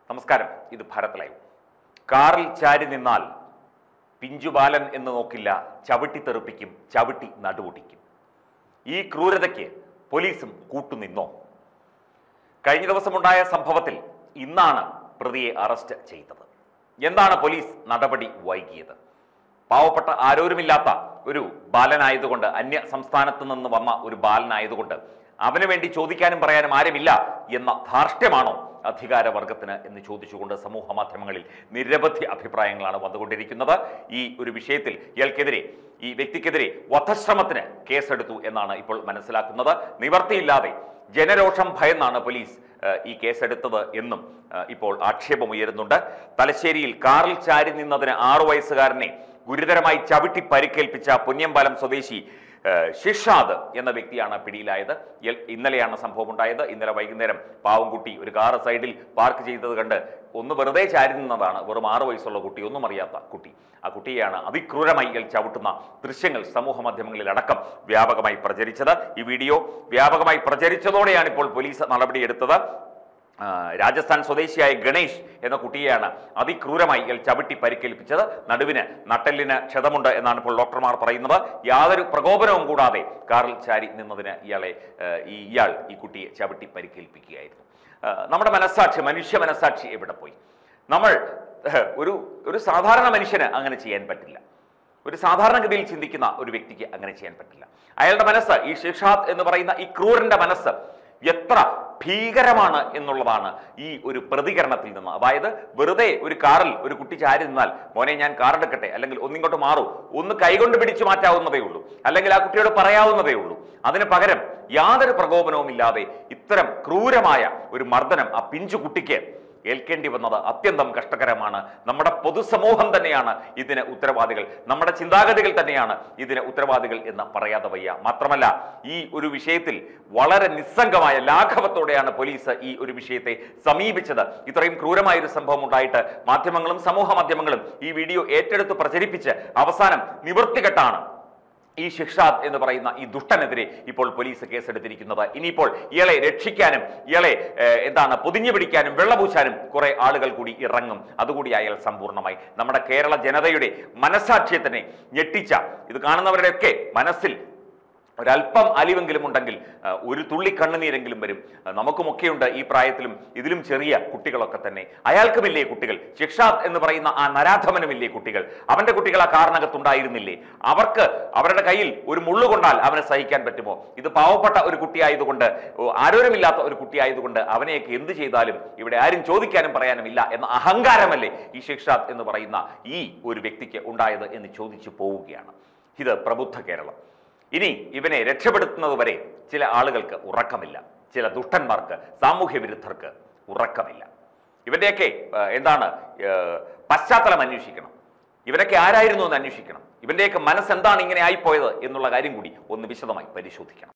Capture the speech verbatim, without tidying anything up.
നമസ്കാരം, ഇത് ഭാരത് ലൈവ്. കാറിൽ ചാരി നിന്നാൽ പിഞ്ചുബാലൻ എന്ന് നോക്കില്ല, ചവിട്ടി തെറിപ്പിക്കും, ചവിട്ടി നടുവൊടിക്കും. ഈ ക്രൂരതയ്ക്ക് പോലീസും കൂട്ടുനിന്നോ? കഴിഞ്ഞ ദിവസമുണ്ടായ സംഭവത്തിൽ ഇന്നാണ് പ്രതിയെ അറസ്റ്റ് ചെയ്തത്. എന്താണ് പോലീസ് നടപടി വൈകിയത്? പാവപ്പെട്ട ആരോരുമില്ലാത്ത ഒരു ബാലനായതുകൊണ്ട്, അന്യ സംസ്ഥാനത്ത് നിന്ന് വന്ന ഒരു ബാലനായതുകൊണ്ട് അവന് വേണ്ടി ചോദിക്കാനും പറയാനും ആരുമില്ല എന്ന ധാർഷ്ട്യമാണോ അധികാരവർഗത്തിന് എന്ന് ചോദിച്ചുകൊണ്ട് സമൂഹ മാധ്യമങ്ങളിൽ നിരവധി അഭിപ്രായങ്ങളാണ് വന്നുകൊണ്ടിരിക്കുന്നത്. ഈ ഒരു വിഷയത്തിൽ ഇയാൾക്കെതിരെ, ഈ വ്യക്തിക്കെതിരെ വധശ്രമത്തിന് കേസെടുത്തു എന്നാണ് ഇപ്പോൾ മനസ്സിലാക്കുന്നത്. നിവർത്തിയില്ലാതെ ജനരോഷം ഭയന്നാണ് പോലീസ് ഈ കേസെടുത്തത് എന്നും ഇപ്പോൾ ആക്ഷേപമുയരുന്നുണ്ട്. തലശ്ശേരിയിൽ കാറിൽ ചാരി നിന്നതിന് ആറു വയസ്സുകാരനെ ഗുരുതരമായി ചവിട്ടി പരിക്കേൽപ്പിച്ച പുന്യംപാലം സ്വദേശി ഷിഷാദ് എന്ന വ്യക്തിയാണ് പിടിയിലായത്. ഇന്നലെയാണ് സംഭവം ഉണ്ടായത്. ഇന്നലെ വൈകുന്നേരം പാവംകുട്ടി ഒരു കാർ സൈഡിൽ പാർക്ക് ചെയ്തത് കണ്ട് ഒന്ന് വെറുതെ ചാരി നിന്നതാണ്. വെറും ആറു വയസ്സുള്ള കുട്ടി, ഒന്നും അറിയാത്ത കുട്ടി. ആ കുട്ടിയെയാണ് അതിക്രൂരമായി ഇയാൾ ചവിട്ടുന്ന ദൃശ്യങ്ങൾ സമൂഹ മാധ്യമങ്ങളിൽ അടക്കം വ്യാപകമായി പ്രചരിച്ചത്. ഈ വീഡിയോ വ്യാപകമായി പ്രചരിച്ചതോടെയാണ് ഇപ്പോൾ പോലീസ് നടപടിയെടുത്തത്. രാജസ്ഥാൻ സ്വദേശിയായ ഗണേഷ് എന്ന കുട്ടിയെയാണ് അതിക്രൂരമായി ഇയാൾ ചവിട്ടി പരിക്കേൽപ്പിച്ചത്. നടുവിന് നട്ടെല്ലിന് ക്ഷതമുണ്ട് എന്നാണ് ഇപ്പോൾ ഡോക്ടർമാർ പറയുന്നത്. യാതൊരു പ്രകോപനവും കൂടാതെ കാറിൽ ചാരി നിന്നതിന് ഇയാളെ ഈ ഇയാൾ ഈ കുട്ടിയെ ചവിട്ടി പരിക്കേൽപ്പിക്കുകയായിരുന്നു. നമ്മുടെ മനസ്സാക്ഷി, മനുഷ്യ മനസ്സാക്ഷി എവിടെ പോയി? നമ്മൾ ഒരു ഒരു സാധാരണ മനുഷ്യന് അങ്ങനെ ചെയ്യാൻ പറ്റില്ല. ഒരു സാധാരണഗതിയിൽ ചിന്തിക്കുന്ന ഒരു വ്യക്തിക്ക് അങ്ങനെ ചെയ്യാൻ പറ്റില്ല. അയാളുടെ മനസ്സ്, ഈ ഷിഷാദ് എന്ന് പറയുന്ന ഈ ക്രൂരന്റെ മനസ്സ് എത്ര ഭീകരമാണ് എന്നുള്ളതാണ് ഈ ഒരു പ്രതികരണത്തിൽ നിന്ന്. അതായത് വെറുതെ ഒരു കാറിൽ ഒരു കുട്ടി ചാരി നിന്നാൽ, മോനെ ഞാൻ കാറെടുക്കട്ടെ, അല്ലെങ്കിൽ ഒന്നിങ്ങോട്ട് മാറൂ, ഒന്ന് കൈകൊണ്ട് പിടിച്ചു മാറ്റാവുന്നതേ ഉള്ളൂ, അല്ലെങ്കിൽ ആ കുട്ടിയോട് പറയാവുന്നതേ ഉള്ളൂ. അതിന് പകരം യാതൊരു പ്രകോപനവും ഇല്ലാതെ ഇത്തരം ക്രൂരമായ ഒരു മർദ്ദനം ആ പിഞ്ചു കുട്ടിക്ക് ഏൽക്കേണ്ടി വന്നത് അത്യന്തം കഷ്ടകരമാണ്. നമ്മുടെ പൊതുസമൂഹം തന്നെയാണ് ഇതിന് ഉത്തരവാദികൾ, നമ്മുടെ ചിന്താഗതികൾ തന്നെയാണ് ഇതിന് ഉത്തരവാദികൾ എന്ന് പറയാതെ വയ്യ. മാത്രമല്ല, ഈ ഒരു വിഷയത്തിൽ വളരെ നിസ്സംഗമായ ലാഘവത്തോടെയാണ് പോലീസ് ഈ ഒരു വിഷയത്തെ സമീപിച്ചത്. ഇത്രയും ക്രൂരമായ ഒരു സംഭവം ഉണ്ടായിട്ട് മാധ്യമങ്ങളും സമൂഹ മാധ്യമങ്ങളും ഈ വീഡിയോ ഏറ്റെടുത്ത് പ്രചരിപ്പിച്ച് അവസാനം നിവൃത്തികെട്ടാണ് ഈ ഷിഷാദ് എന്ന് പറയുന്ന ഈ ദുഷ്ടനെതിരെ ഇപ്പോൾ പോലീസ് കേസെടുത്തിരിക്കുന്നത്. ഇനിയിപ്പോൾ ഇയാളെ രക്ഷിക്കാനും ഇയാളെ എന്താണ് പൊതിഞ്ഞു പിടിക്കാനും വെള്ളപൂശാനും കുറെ ആളുകൾ കൂടി ഇറങ്ങും. അതുകൂടി അയാൾ സമ്പൂർണ്ണമായി നമ്മുടെ കേരള ജനതയുടെ മനസാക്ഷ്യത്തിനെ ഞെട്ടിച്ച, ഇത് കാണുന്നവരുടെയൊക്കെ മനസ്സിൽ ഒരല്പം അലിവെങ്കിലും ഉണ്ടെങ്കിൽ ഒരു തുള്ളി കണ്ണുനീരെങ്കിലും വരും. നമുക്കുമൊക്കെയുണ്ട് ഈ പ്രായത്തിലും ഇതിലും ചെറിയ കുട്ടികളൊക്കെ തന്നെ. അയാൾക്കുമില്ലേ കുട്ടികൾ? ഷിഷാദ് എന്ന് പറയുന്ന ആ നരാധമനുമില്ലേ കുട്ടികൾ? അവന്റെ കുട്ടികൾ ആ കാറിനകത്തുണ്ടായിരുന്നില്ലേ? അവർക്ക് അവരുടെ കയ്യിൽ ഒരു മുള്ളു കൊണ്ടാൽ അവനെ സഹിക്കാൻ പറ്റുമോ? ഇത് പാവപ്പെട്ട ഒരു കുട്ടിയായതുകൊണ്ട്, ആരോരുമില്ലാത്ത ഒരു കുട്ടിയായതുകൊണ്ട് അവനെയൊക്കെ എന്ത് ചെയ്താലും ഇവിടെ ആരും ചോദിക്കാനും പറയാനും ഇല്ല എന്ന അഹങ്കാരമല്ലേ ഈ ഷിഷാദ് എന്ന് പറയുന്ന ഈ ഒരു വ്യക്തിക്ക് ഉണ്ടായത് എന്ന് ചോദിച്ചു പോവുകയാണ്. ഇത് പ്രബുദ്ധ കേരളം. ഇനി ഇവനെ രക്ഷപ്പെടുത്തുന്നതുവരെ ചില ആളുകൾക്ക് ഉറക്കമില്ല, ചില ദുഷ്ടന്മാർക്ക്, സാമൂഹ്യ വിരുദ്ധർക്ക് ഉറക്കമില്ല. ഇവന്റെയൊക്കെ എന്താണ് പശ്ചാത്തലം അന്വേഷിക്കണം. ഇവരൊക്കെ ആരായിരുന്നു എന്ന് അന്വേഷിക്കണം. ഇവന്റെയൊക്കെ മനസ്സെന്താണ് ഇങ്ങനെ ആയിപ്പോയത് എന്നുള്ള കാര്യം കൂടി ഒന്ന് വിശദമായി പരിശോധിക്കണം.